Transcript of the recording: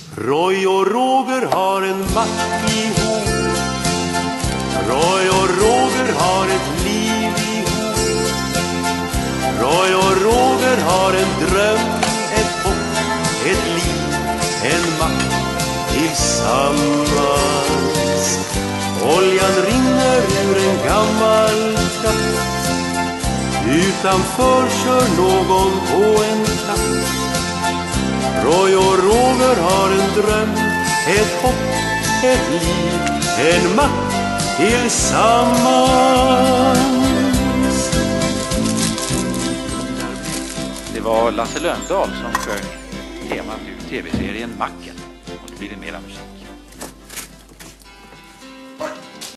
Roy och Roger har en mack ihop. Roy och Roger har ett liv ihop. Roy och Roger har en dröm, ett hopp, ett liv, en mack tillsammans. Oljan rinner ur en gammal tratt. Utanför kör någon på en tratt. Roy och Roger har en dröm, ett hopp, ett liv, en mack tillsammans. Det var Lasse Lönndahl som sjöng temat ur tv-serien Macken. Och det blir det mera musik.